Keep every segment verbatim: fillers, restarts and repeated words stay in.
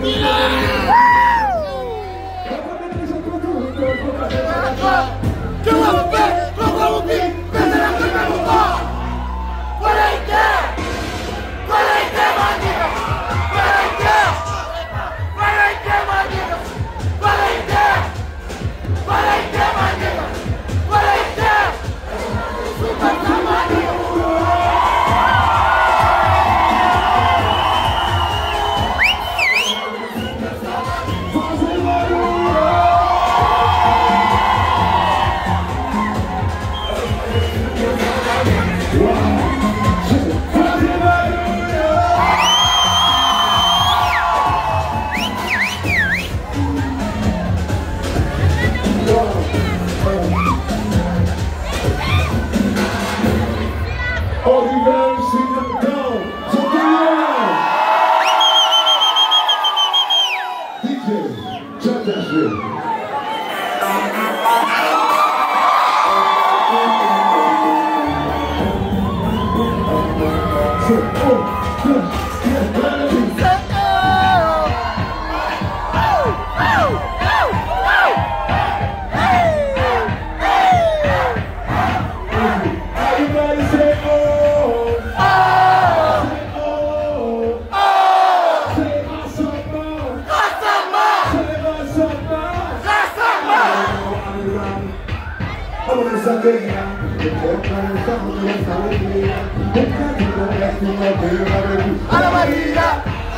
Ana Maria,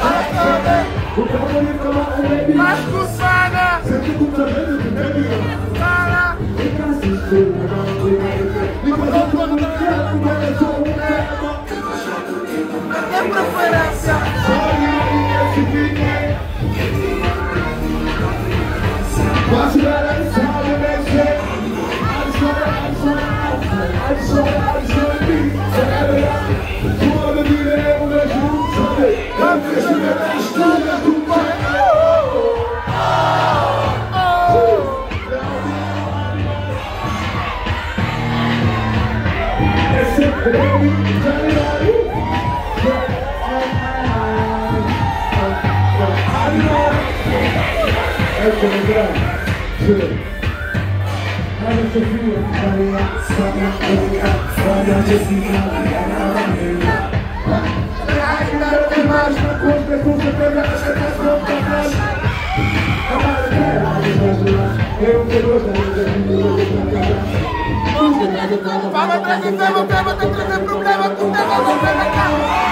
Mascusana, Sara, que preferência. Vamos trazer tema, tema, tem que trazer problema com tema, não tem na cara.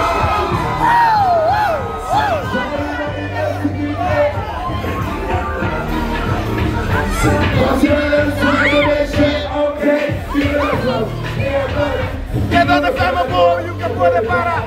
Que donde estamos por y que puede parar.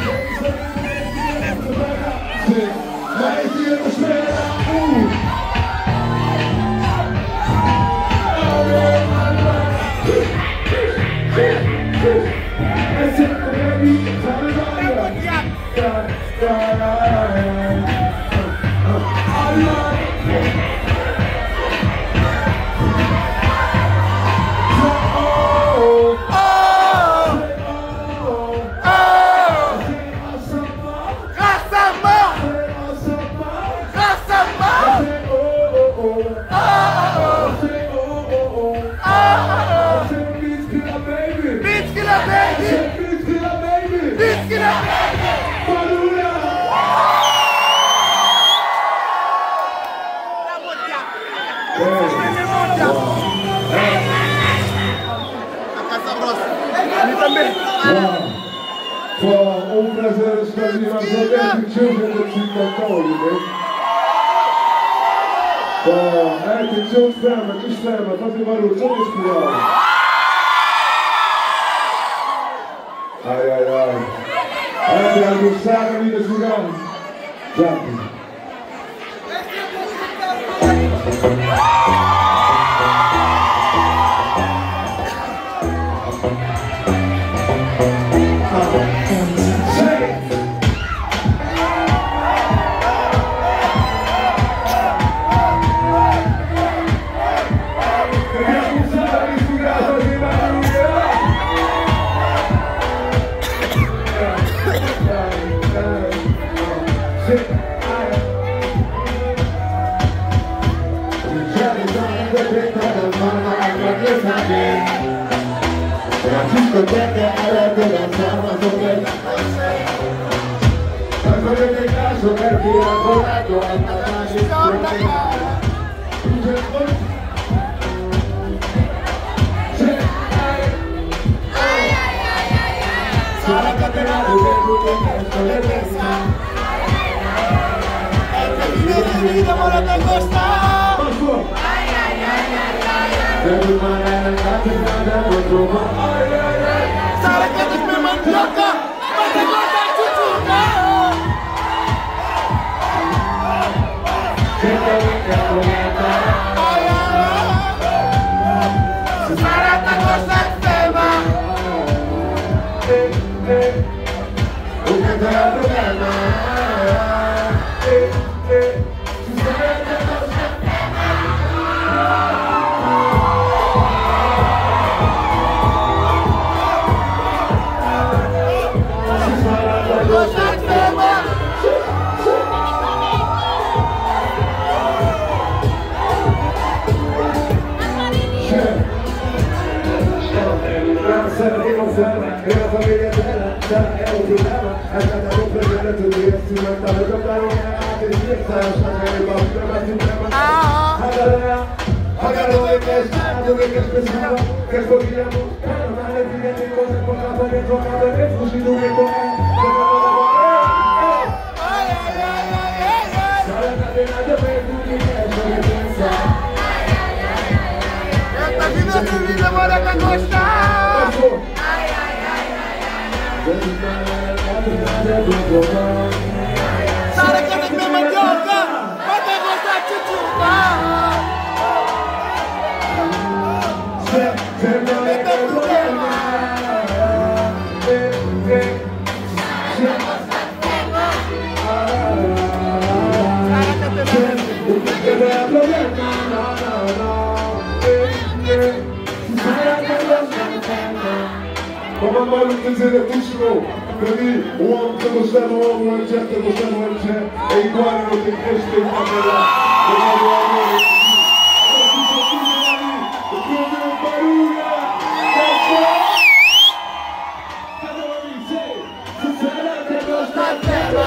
Um prazer estar aqui mais uma vez. Children that you can call you, baby. É, tem que ser um tema, que tema, fazer barulho, só nesse cuidado. Ai, ai, ai. É, tem algo sábio ali nesse lugar. Já. I también. La discoteca ahora te lanzamos sobre la noche. Tanto en el caso que el día volando hasta la discoteca. Sara catena de vergüenza de pensar. Este video de vida por otra costa. Ay, ay, ay, ay, ay, ay. De tu manera en la piscina de tu ay, ay, ay. Sara que te me mandioca, mate corta chuchuca. Siento mi camioneta. Ay, ay, ay. Sara esta cosa extrema. Eh, eh. Porque te da problema. Eh, eh. Sara esta cosa Cosa extrema. Servimos serra, e la famiglia bella, già è un problema, è stata comprendere tutti i strumentali, toccare una arte di fiesta, lasciare il bambino, ma ti prema. Agarea, agarea che è stato, che è spessava, che spogliamo, che non ha le figlie di cose portate, che giocate, che fusi tu che come, che non la sarà catenata per tutti i versi che pensa. Esta vida de vida por otra costa. Sara que te me mandioca, mate corta chuchuca. Este problema. Come mai non ti siete fussino per dire uomo che lo stanno uomo e gente lo stanno e gente e i quali non ti chiesto in camera e non lo amore e come un paruga allora mi sei se sarà che non sta a terra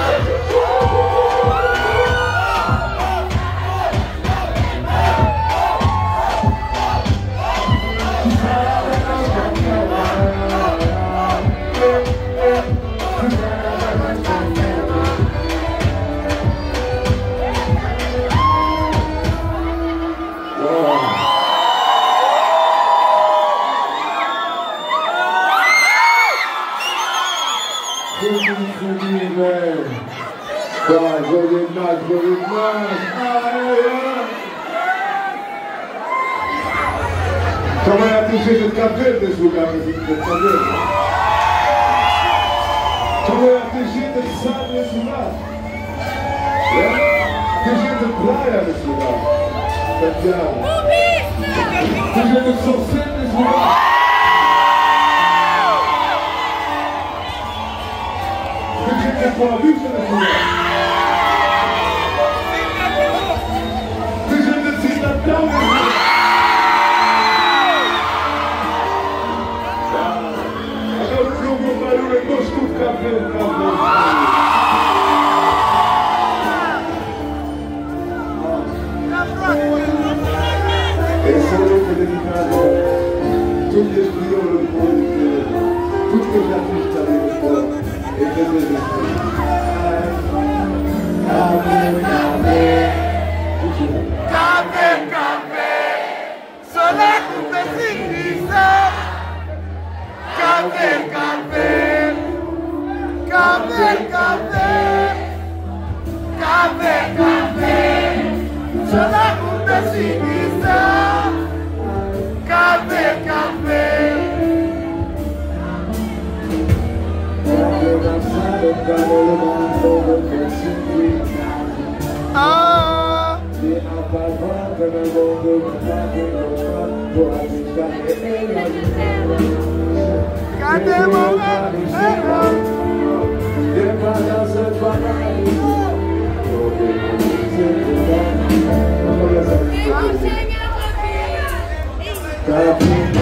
Vai, vou demais, vou demais. Também atingir de Cabo Verde esse lugar, mas de Cabo Verde. Também atingir de sal nesse lugar. Atingir de praia nesse lugar. Santiago. Atingir de Socé nesse lugar. Atingir de Boa Vista nesse lugar. Don't tutti escludono il mondo, tutti gli artisti dello sport e vedete Café, café, sola junta sin risa. Café, café, café, café, café, café, sola junta sin risa. Café, café. Ah. Cadê o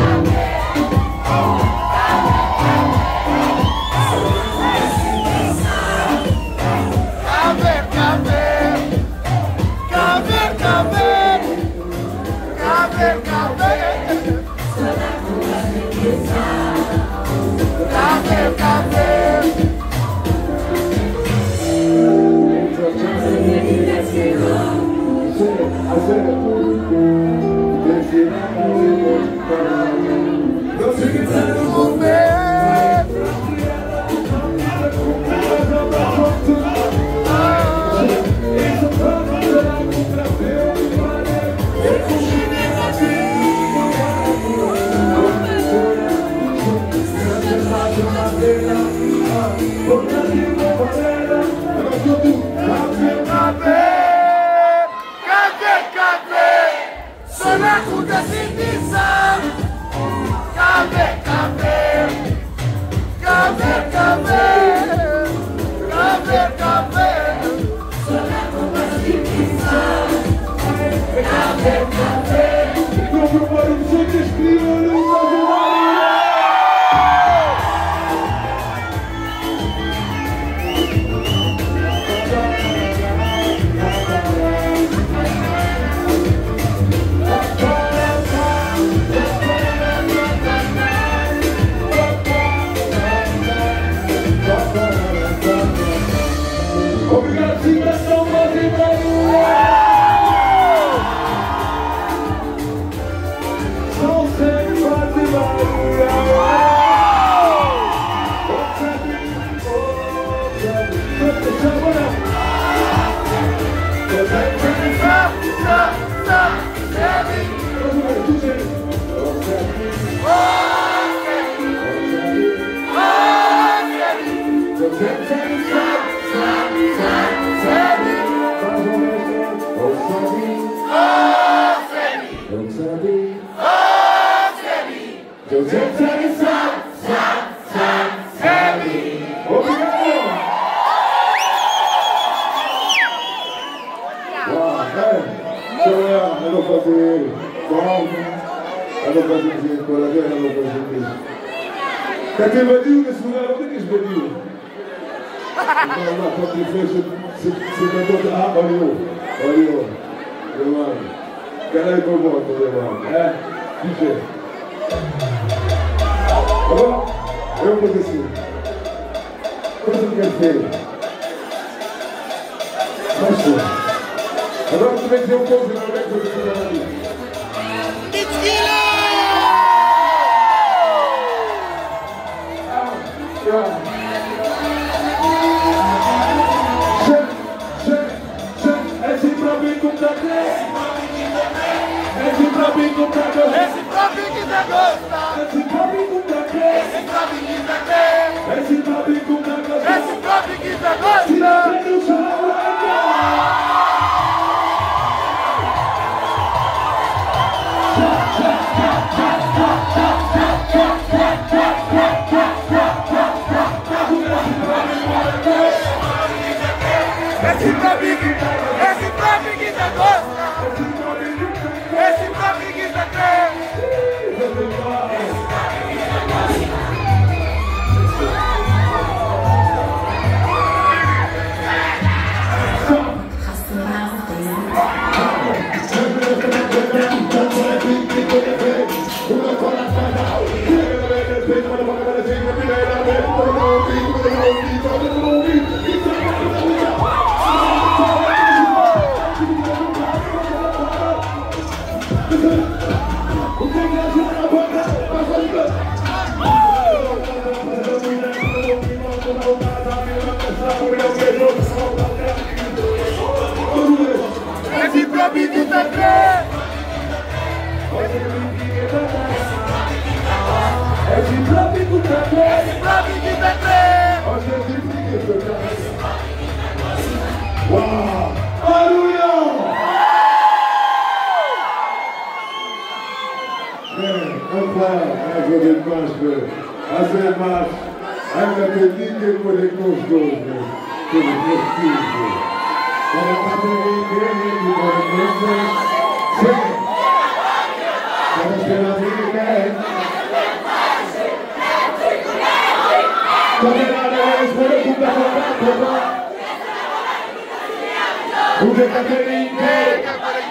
Ude Caterinche,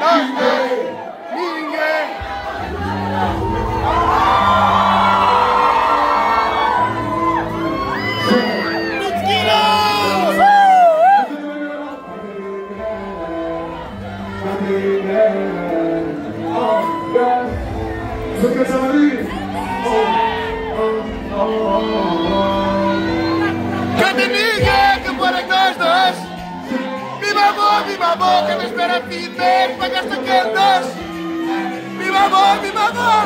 nós dois, ninguém. Cadê ninguém que bora nós dois? Me mamou, me mamou, que não espera a fim dele, pagaste aquele doce. Me mamou, me mamou.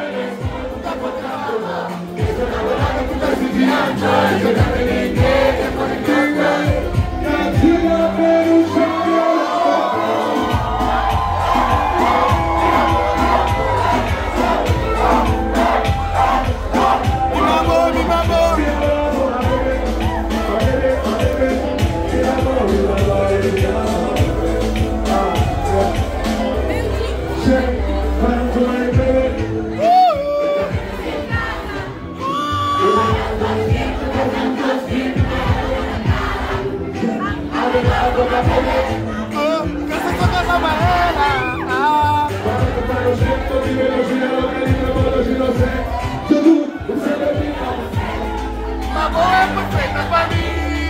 Mamou é perfeita pra mim.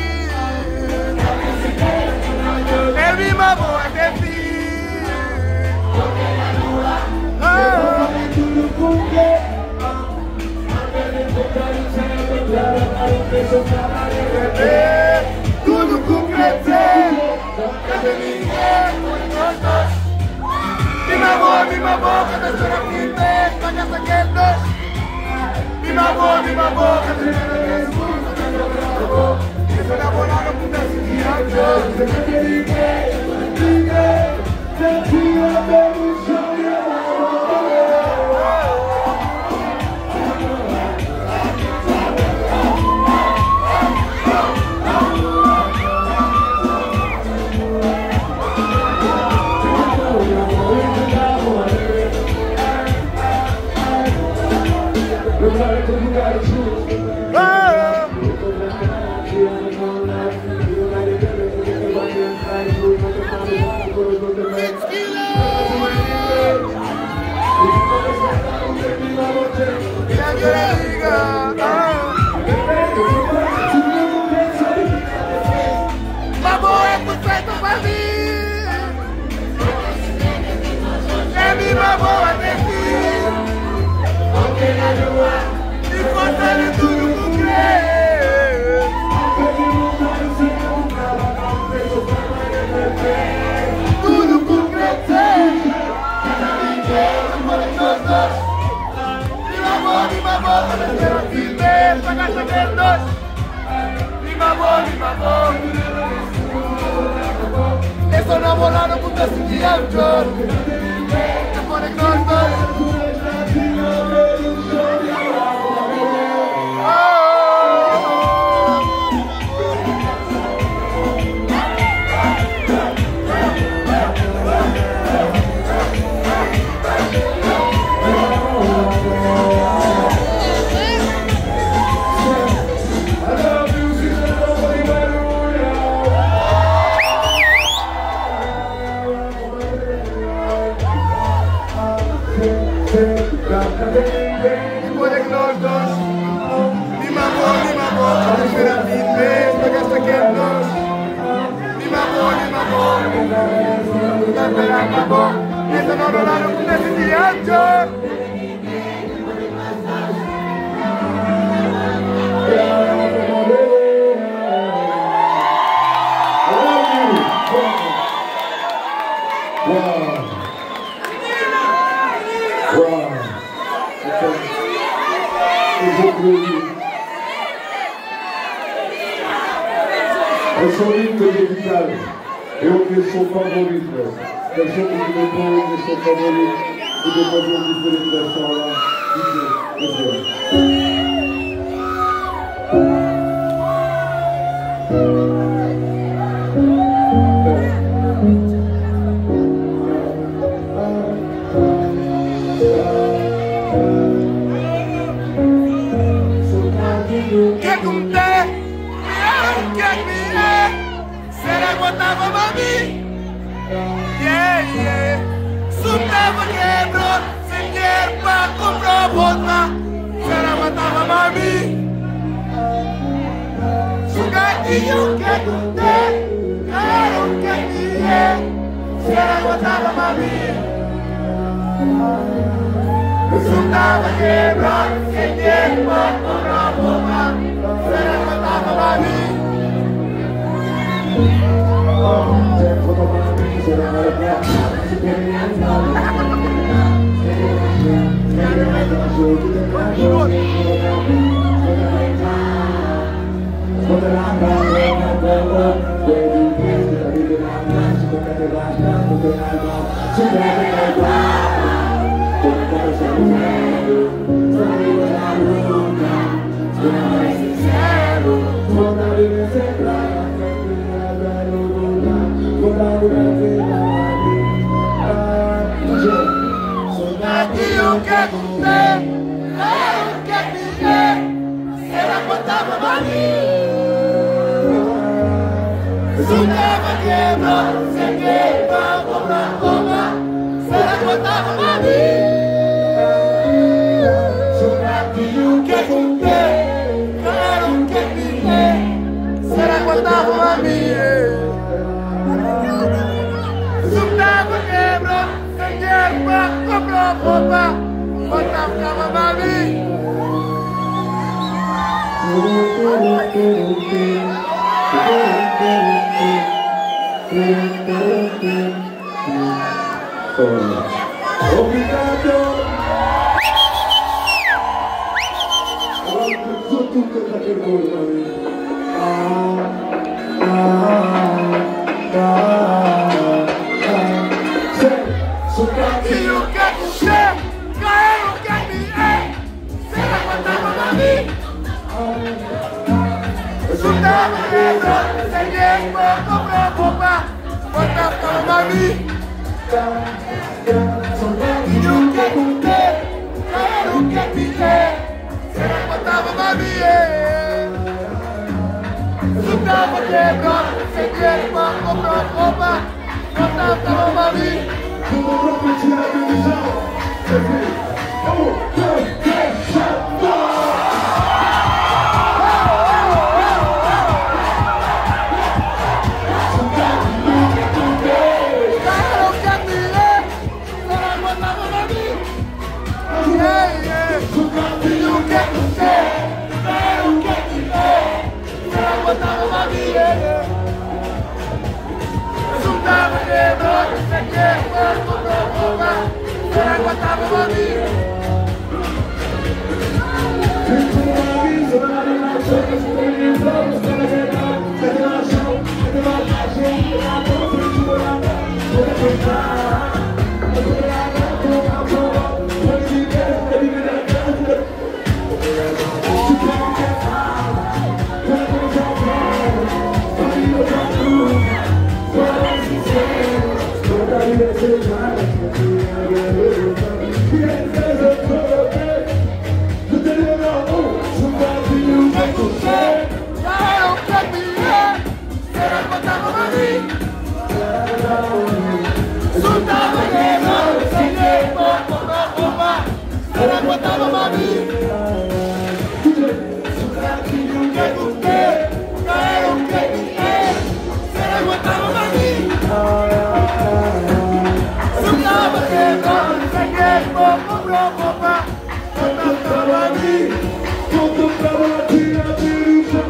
Ele me mamou é perfeito. Tudo concretei. Cadê ninguém? Nós dois. Me mamou, me mamou, cada história que tem, paga essa que é doce. Me mamou, me mamou, cada história que é escuro, cada história que é amor. Esse namorado não pudesse tirar o jogo. Cadê ninguém? Ninguém. Não tinha mesmo chão e mamou é perfeito pra mim. É me mamou é perfeito. E forçando tudo com crer. Tudo com crer. Me mamou, me mamou, quando eu quero viver, pagar essa doce. Me mamou, me mamou. Eu sou namorado por decidir ao jogo. Eu vou nós dois. Depois é que nós dois me mamou, me mamou, a terceira vez, pagaste aquele doce. Me mamou, me mamou, a terceira acabou. Esse não rolaram com esse diante. Essa linda musical, eu que sou favorito, eu sou muito depois, eu sou favorito, e depois eu diferente dessa hora, dizer, Quer contar? Quer me é? Será que botava pra mim? Yeah, yeah. volta, será matava mami. Sugadinho que conté, quero que me é, será matava mami. Sugava quebrado, sem tempo, para a boca, será matava mami. Soldadinho que comer, quero que viver, será contava mami. Soldava quebra, sem queima, compra, compra, será contava mami. Soldadinho que comer, quero que viver, será contava mami. Soldava quebra, sem queima, compra, compra, contava mami. Obrigado. Agora sou tu que tá perguntando. Ah, ah, ah, ah. Soldadinho que você, quero que me é, será contava mami. Soldava quebra, sem queima, compra, compra, contava mami. Soldadinho que você, quero que me é, será contava mami. Soldava quebra, sem queima, compra, compra, contava mami. Vamos repetir a divisão. Um, dois, três, quatro. Soldava quebrado, sem queima, compra, compra, será contava mami. Soldava quebrado, sem queima, compra, compra, será contava mami. Soldadinho que você, quero que me é, será contava mami. Soldava quebrado, sem queima, compra, compra, contava mami. Tudo pra bater a divisão.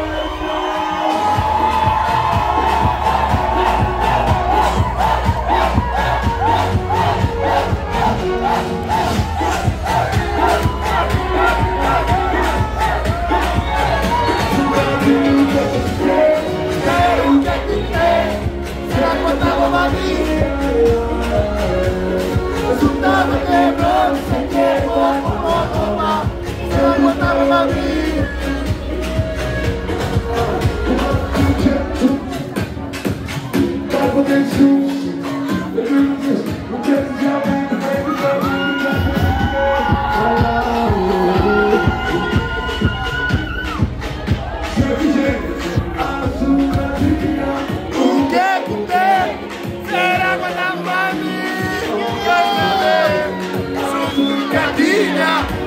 Soldava quebrado, sem queima, compra, compra, será contava mami. O que que tem? Será contava mami. Sugadinha.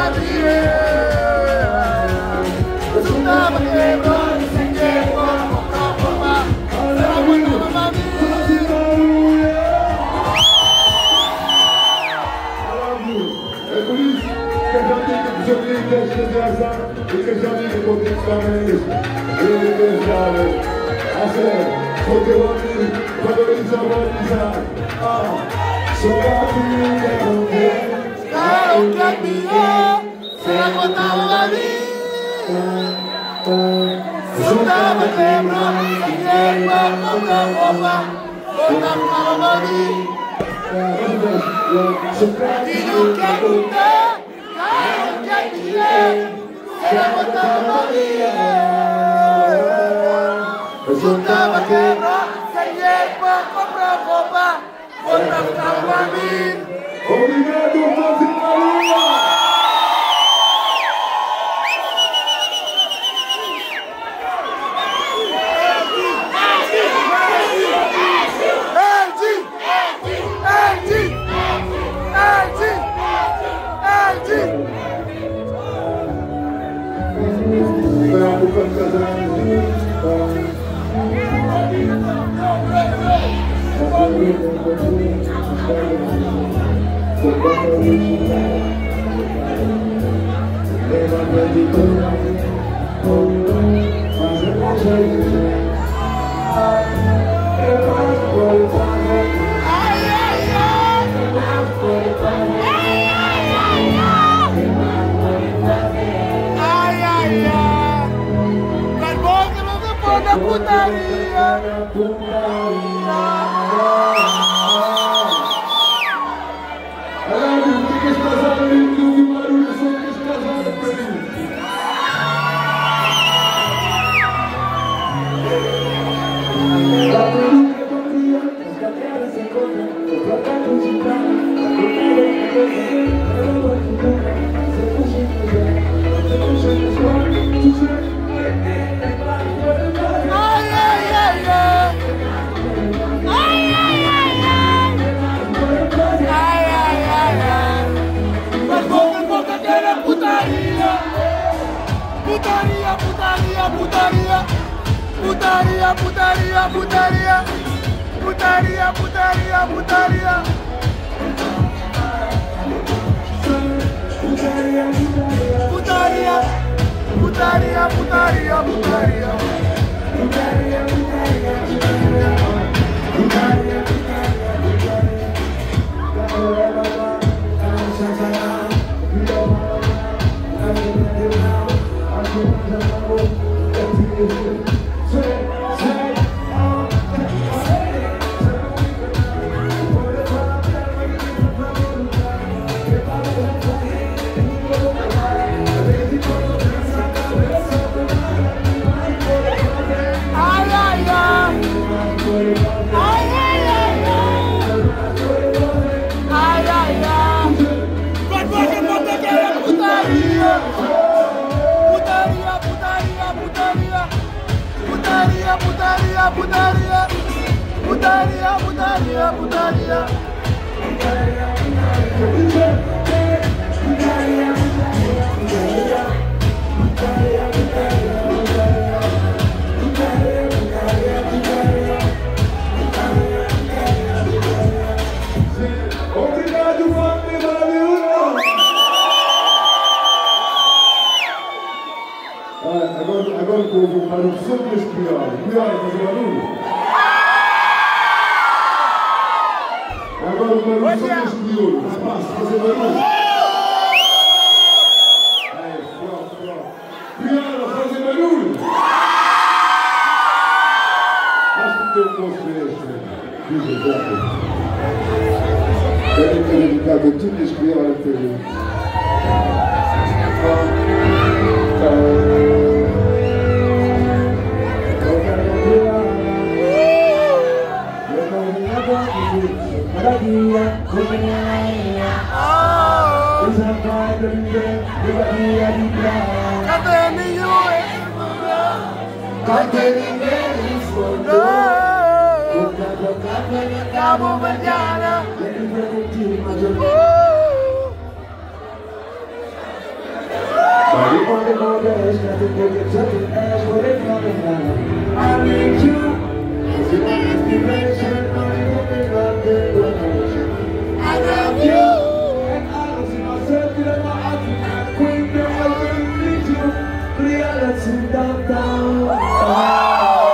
putaria. Sudah berkebun, sekebun, kok-kok-kok. Selamat memahami. E que já me potencialmente, ele deixava, assim, o teu amigo, valoriza, valoriza, ah, sou amigo, não tem, Kalau kami será botar ali. Sudah berkebun, sekebun, kok-kok-kok. Botar kami. Hidup kita. Será botar Maria. Sudah bergerak, saya comprar roupa, botar calmamin. Obrigado, José Maria. Putaria, putaria, putaria, putaria, putaria, putaria. Putaria, putaria, putaria, putaria. Putaria, putaria, putaria. Putaria, putaria, putaria, putaria, putaria, putaria. Obrigado, Fábio, valeu! Agora, agora que eu vou para o som deste pior, pior é fazer barulho. Agora para o som deste pior, rapaz, fazer barulho. É, pronto, pronto. Pior é fazer barulho. Acho que tem um posto este. Diz exato. Eu tenho que dedicar tudo este pior a ter. Cadê nenhum Cadê ninguém respondeu? Cabo Verdeana. wanted more days, nothing to get such an ass, but it's coming down. I need you, it's an inspiration, money moving up the road. I love you, and I don't see myself in my African queen, girl, I really need you, reality downtown.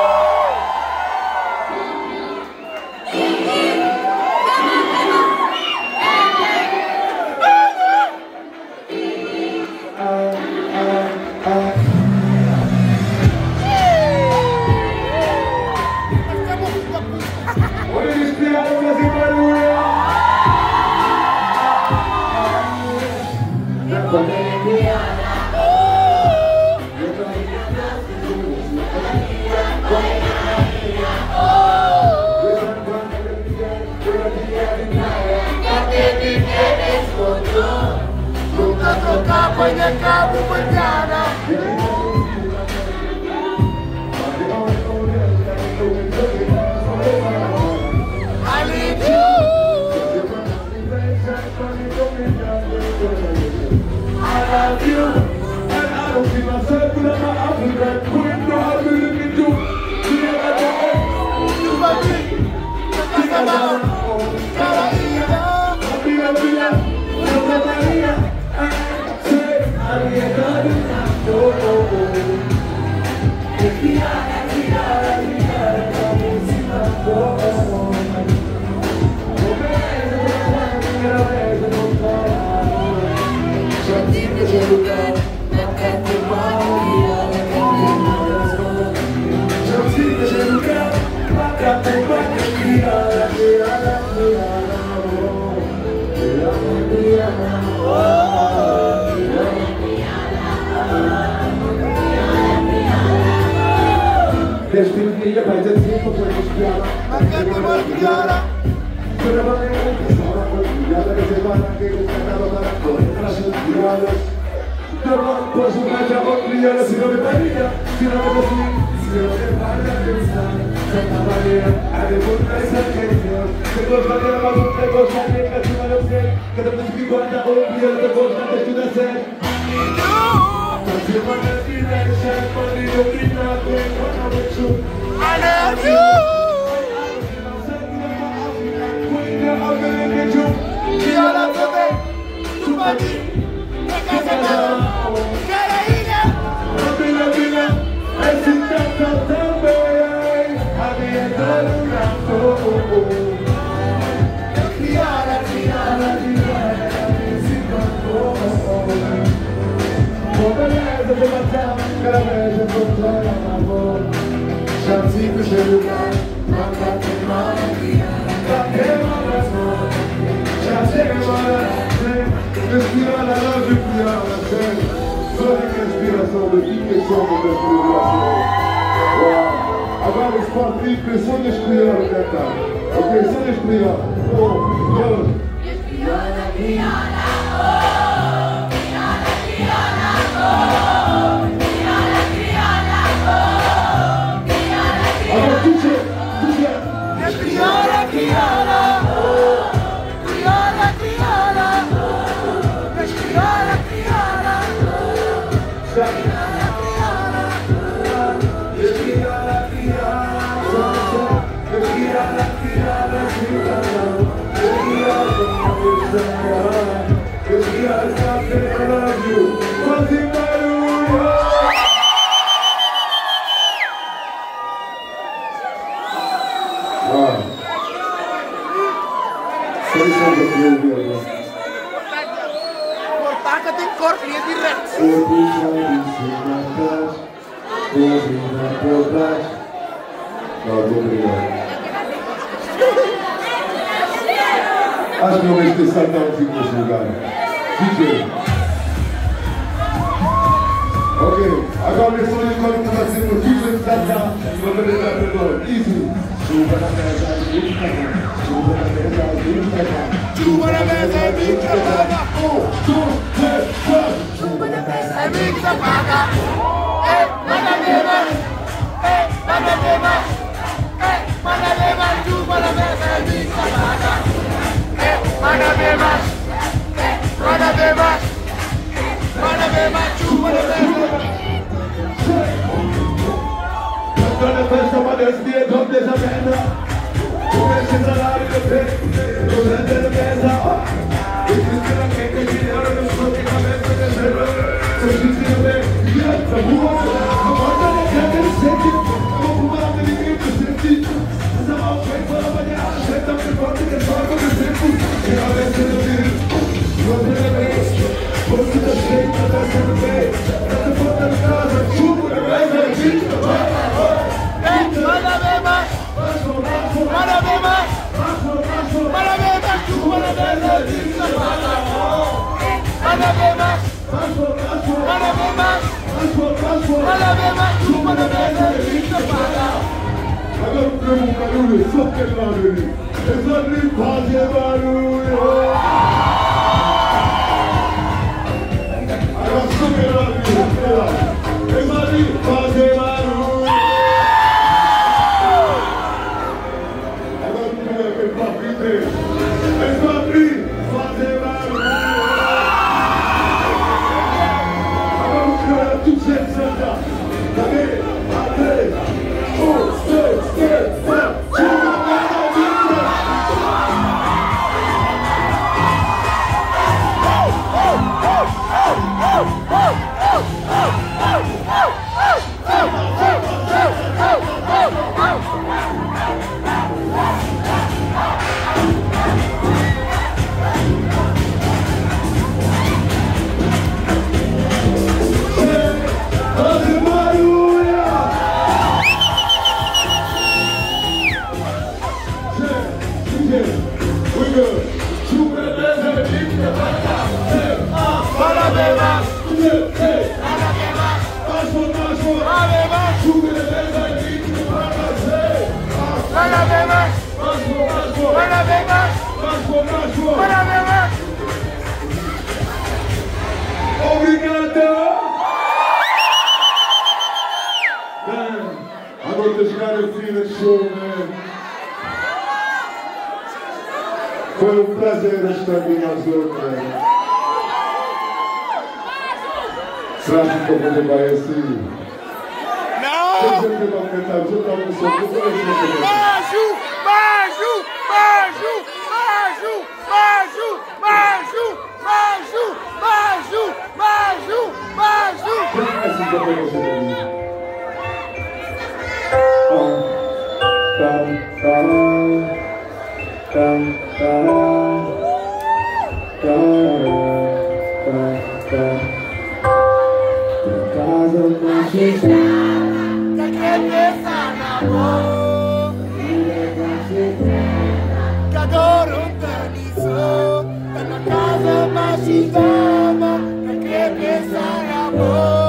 Kwenye kabu mwenjana I need you. I love you, and I don't see myself in my African queen. No, I really need you. You my king, you my mama, Carolina, Carolina, Carolina. Destinilla para el tiempo por inspirar. Marcando malcriada. Pero no me gusta ahora por criada que se van a que buscando para contra sus criados. Yo no por su mancha por criada si no me paría, si no me decía, si no me paría pensar. Santa María, a de puta esa genial. Que dos maneras más un tego sale que tu mano sé. Que te pusiste cuando olvidé de vos antes de nacer. Canción para el final, se ha podido gritar cuando me chup. I love you. Viola bebé, tu mami, te casas Carolina. Rabina, rabina, es un tanto también. Había todo un rato. Criada, criada, criada, sin control. Como la de matar, cada vez se controla el amor. Chantico se lugar, mátate magia, quema las manos, ya se quema, respira la luz y cuida la sed, solo que respira sobre ti que somos de tribulación. Wow, agora os quatro pessoas escolheram cantar, ok, só escolheram, um, dois. Criada, criada, oh, criada, criada, oh, criada, criada, oh, criada, criada. Tuxe, tuxe. Criada, criada, oh, criada, criada, oh, criada, criada, oh, criada, criada, oh, Criada, criada, criada, criada. Portaca tem corpo, linha de reto. Acho que eu vou ter saltado aqui nesse lugar. D J. Ok, agora eu sou de quando está sendo D J saltar. Vou beleza, perdão. Easy. Chuva na mesa, vinte pra Chuva na mesa, vinte pra Chuva na mesa, vinte pra Um, dois, três, quatro. Chuva na mesa, é vinte pra paga. Ei, manda ver mais. Ei, manda ver mais. Ei, manda ver mais. Chuva na mesa, é vinte pra paga. Manda ver mais, manda ver mais, manda ver mais, chuva, manda ver mais. mesa, mesa. Tu precisa lá de você, tu precisa mesa. Eu disse na quem que dinheiro, eu sou que cabeça de zero. Eu disse no meio, e essa rua, a porta da casa ele sente. Vou fumar, me ninguém me sente. Essa mal feita, ela vai me achar, então me importa que só eu me sinto. E a vez que eu viro, você é bem, você tá cheio, tá sendo bem. Tá te botando em casa, chupa, na mesa, a gente vai. Manda ver mais! Manda ver mais! Manda ver mais! Manda ver mais! Manda ver mais! Manda ver mais! Manda ver mais! Manda ver mais! Agora o primo barulho, só que barulho. Exatamente fazer barulho. Agora só que barulho. Exatamente fazer barulho. Agora o primo é que papi tem. Exatamente fazer barulho. Agora o primo é tudo certo, Santa. Cadê? Cadê? Um, dois, três, quatro, cinco, obrigado! Man, agora this kind of feeling show, man. Foi um prazer estar aqui azul, man. Será que eu vou levar esse? Não! Baju! Baju! Baju! Baju! Baju! Baju! Baju! Baju! Baju! Baju! Esse que eu vou fazer. Tam, tam, tam, tam, tam, tam, casa machista, que cabeça na boca, que adoro um taniço, tá na casa machista, que cabeça na boca.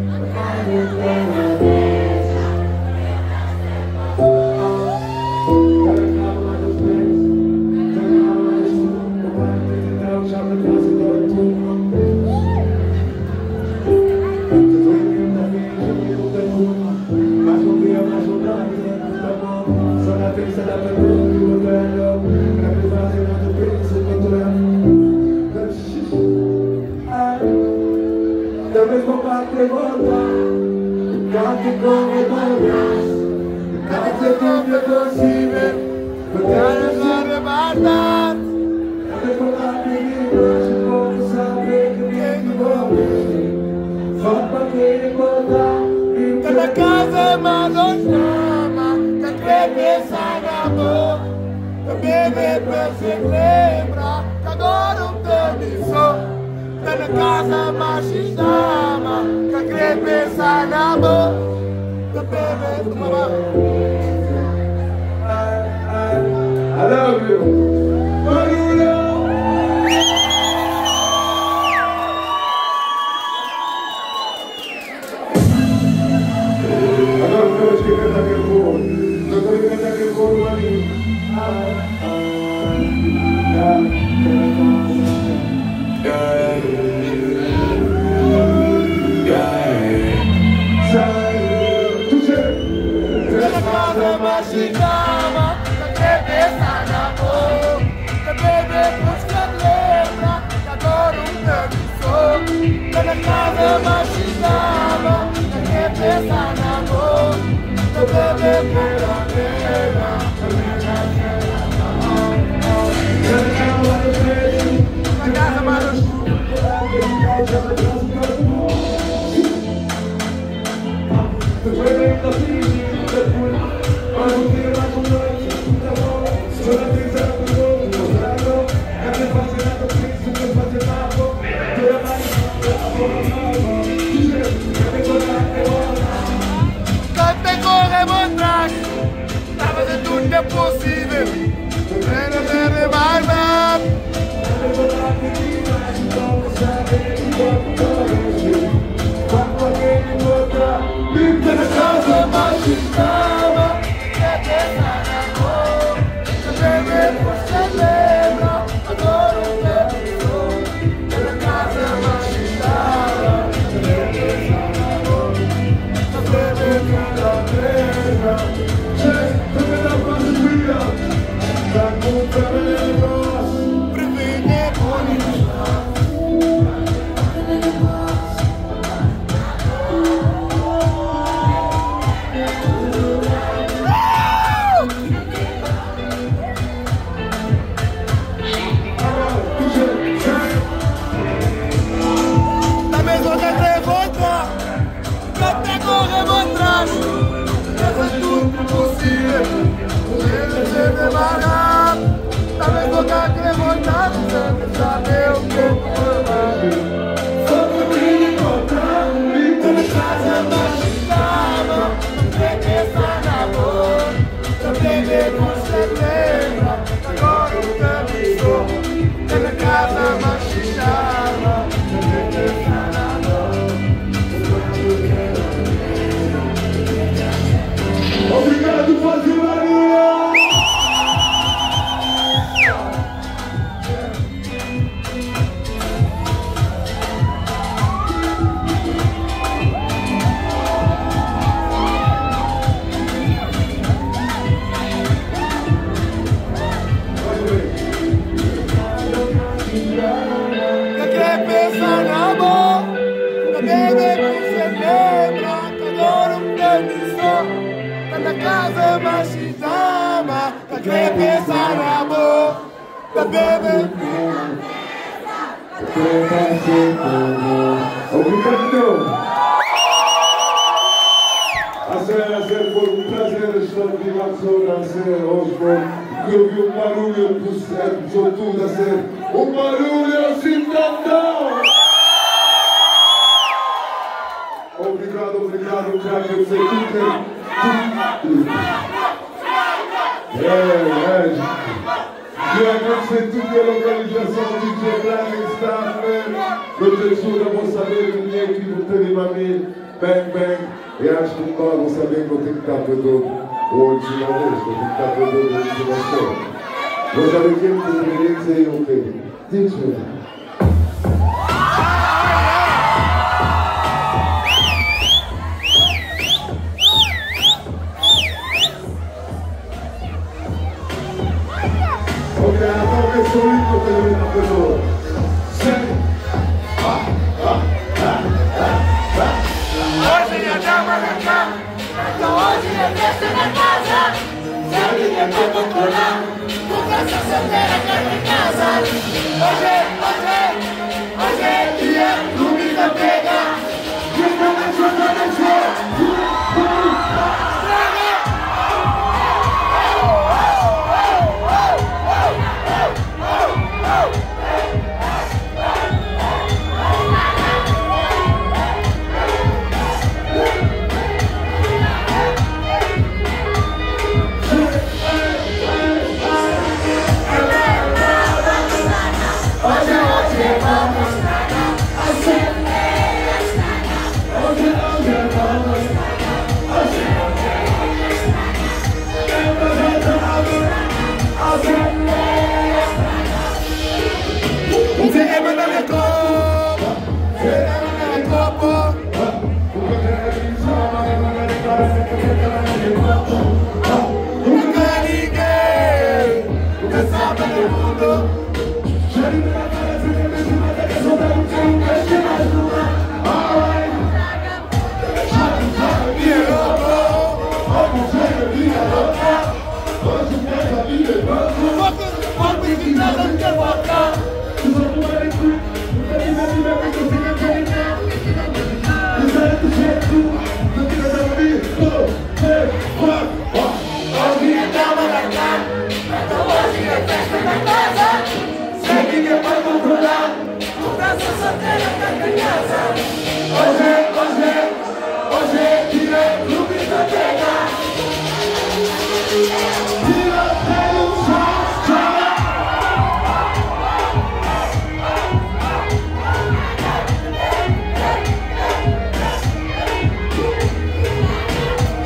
Talvez vou bater voltar, cante como todas, cante tudo é possível, Quero só levantar, talvez vou bater embaixo, como saber que ninguém me ouve, só pra querer voltar, e que na casa mas chama, que a cabeça na boca, que bebê pra se lembrar, que adoro um taniço. Tá na casa machista, que a cabeça na boca, que bebê pra I love you. Barulho. Agora eu vou escrever aquele coro. Eu vou escrever aquele coro ali. casa machigama, que a cabeça na boca, que bebê busca lembra, que adoro um taniço. Tá na casa machigama, que a cabeça na boca, que bebê busca lembra. Tante corremos atrás, tá fazendo tudo que é possível. Bene, bene, vai, vai. Vive na casa machistada, é pensar na cor. Bebe, você lembra, adoro o que sou. Na casa machistada, é pensar na cor. Bebe, vida presa, sempre na família, da companhia. Previne bonita. Talvez lugar que levantado, sempre saber o que eu só pra me encontrar, então de casa machistada, sem pensar na boca, também ver você lembra, agora o que eu sou, é na casa machistada, sem pensar na boca. Obrigado, Fazil Maria! Na casa machisama, pra quem pensa no amor, pra beber. Obrigado! A sério, a sério, foi um prazer estar aqui na zona, a sério, hoje foi. Eu vi um barulho do céu, sou tudo a sério. Um barulho cidadão! Obrigado, obrigado, craque, eu sei tudo. É, é. E agradecer tudo a localização do D J Black Staff, meu tesouro, eu vou saber que minha equipe teve pra mim, bang, bang. E acho que nós vamos saber que eu tenho que estar perdendo o original desse, eu tenho que estar perdendo o original. Vou saber que ele tem experiência e o quê? Teacher. Ok, agora eu sou rico, eu tenho uma pessoa. Hoje é dama na cama, então hoje é festa na casa. Se a minha tá controlando, nunca se solteira quer em casa. Hoje, hoje, hoje é dia, comida pega. E não é só nada só. Ah!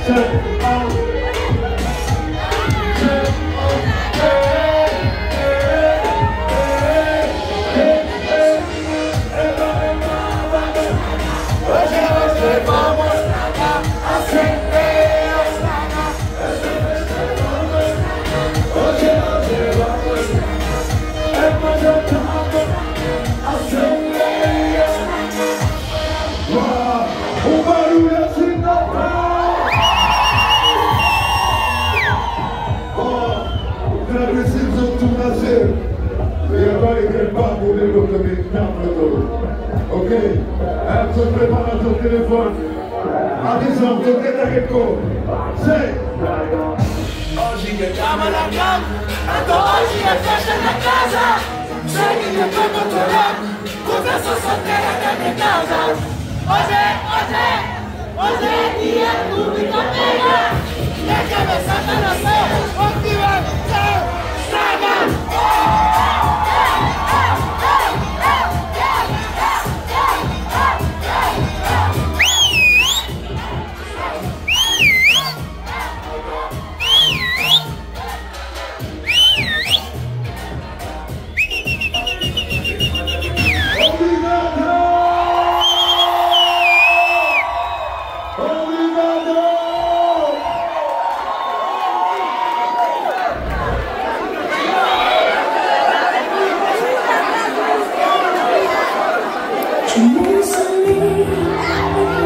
Ok? Se prepara o telefone. Atenção, eu quero dar recuo. Sei! Hoje que cama na cama, então hoje é festa na casa. Segue de cama do lado, conversa solteira da minha casa. Hoje, hoje, hoje é dia do Pica-Pega. Minha cabeça tá no céu, onde vai ser? Saga! Listen me.